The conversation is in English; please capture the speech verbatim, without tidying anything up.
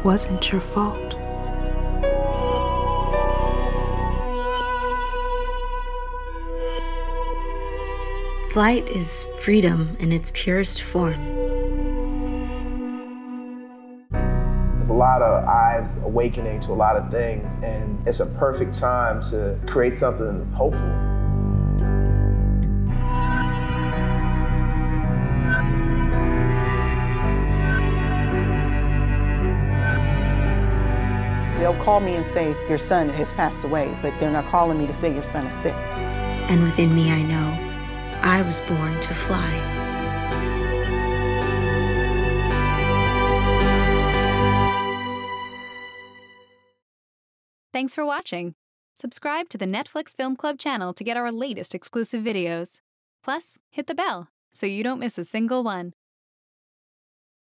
wasn't your fault. Flight is freedom in its purest form. There's a lot of eyes awakening to a lot of things, and it's a perfect time to create something hopeful. They'll call me and say, your son has passed away, but they're not calling me to say your son is sick. And within me I know I was born to fly. Thanks for watching. Subscribe to the Netflix Film Club channel to get our latest exclusive videos. Plus, hit the bell so you don't miss a single one.